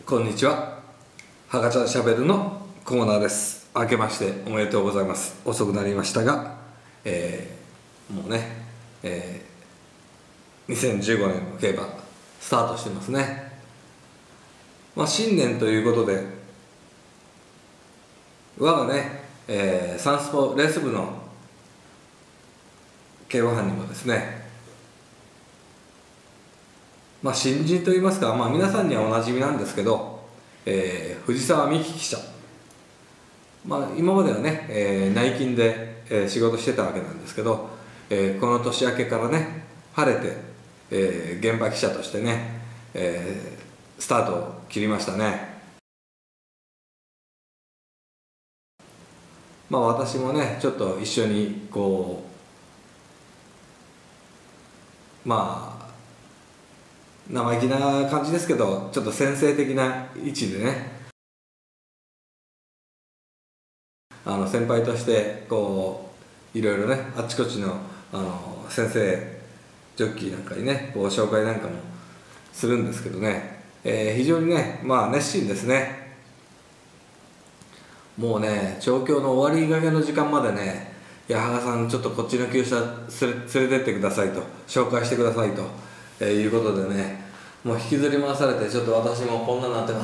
こんにちは。はがちゃんしゃべるのコーナーです。明けましておめでとうございます。遅くなりましたが、もうね、2015年の競馬スタートしてますね。新年ということで、我がね、サンスポレース部の競馬班にもですね、新人といいますか、皆さんにはおなじみなんですけど、藤沢美希記者、今まではね、内勤で、仕事してたわけなんですけど、この年明けからね晴れて、現場記者としてね、スタートを切りましたね。私もねちょっと一緒にこう生意気な感じですけど、ちょっと先生的な位置でね、先輩としてこういろいろねあっちこっちの先生ジョッキーなんかにねこう紹介なんかもするんですけどね、非常にね熱心ですね。もうね調教の終わりがけの時間までね、いや羽賀さんちょっとこっちの厩舎連れてってくださいと、紹介してくださいと、いうことでね、もう引きずり回されてちょっと私もこんなになってます。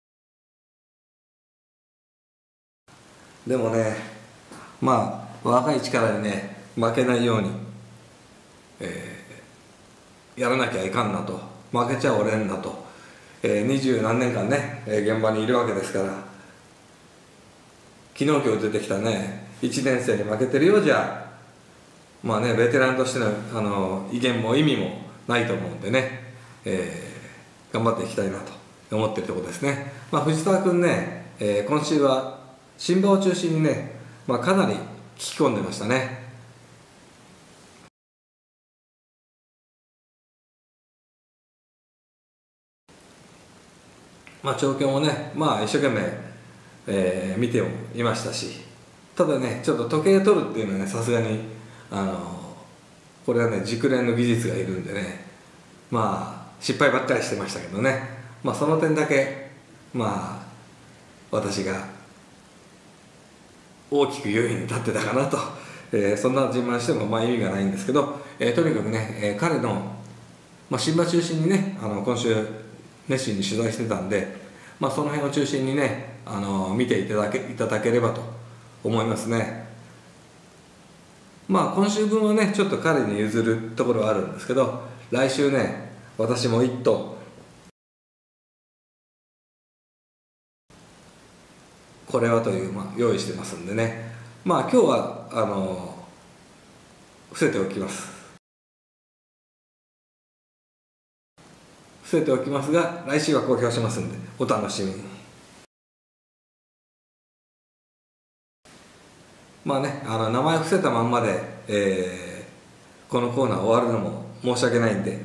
でもね若い力にね負けないように、やらなきゃいかんなと、負けちゃおれんなと、20何年間ね、現場にいるわけですから、昨日今日出てきたね1年生に負けてるようじゃベテランとしての威厳も意味もないと思うんでね、頑張っていきたいなと思ってるところですね。藤沢君ね、今週は新馬を中心にね、かなり聞き込んでましたね。調教もね一生懸命、見てもいましたし、ただねちょっと時計取るっていうのはねさすがにこれはね熟練の技術がいるんでね失敗ばっかりしてましたけどね、その点だけ私が大きく優位に立ってたかなと、そんな自慢しても意味がないんですけど、とにかくね、彼の、新馬中心にね今週熱心に取材してたんで、その辺を中心にね見ていただければと思いますね。今週分はねちょっと彼に譲るところはあるんですけど、来週ね私も1頭これはという、用意してますんでね、今日は伏せておきますが、来週は公表しますんでお楽しみに。名前伏せたまんまで、このコーナー終わるのも申し訳ないんで、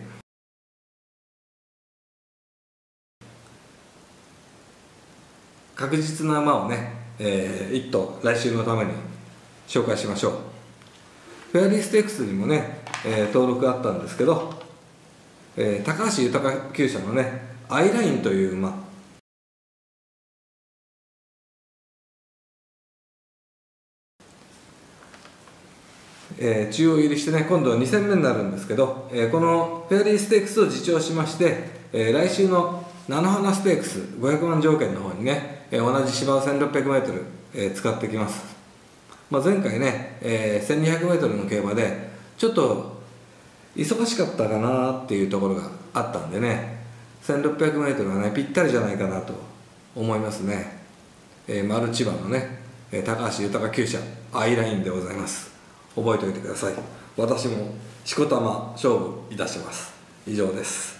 確実な馬をね、1頭来週のために紹介しましょう。フェアリーステークスにもね、登録あったんですけど、高橋豊厩舎のねアイラインという馬、中央入りしてね今度は2戦目になるんですけど、このフェアリーステークスを自重しまして、来週の菜の花ステークス500万条件の方にね、同じ芝を 1600m、使ってきます。前回ね、1200m の競馬でちょっと忙しかったかなっていうところがあったんでね、 1600m はねぴったりじゃないかなと思いますね。マルチ馬のね高橋豊厩舎アイラインでございます。覚えておいてください。私もしこたま勝負いたします。以上です。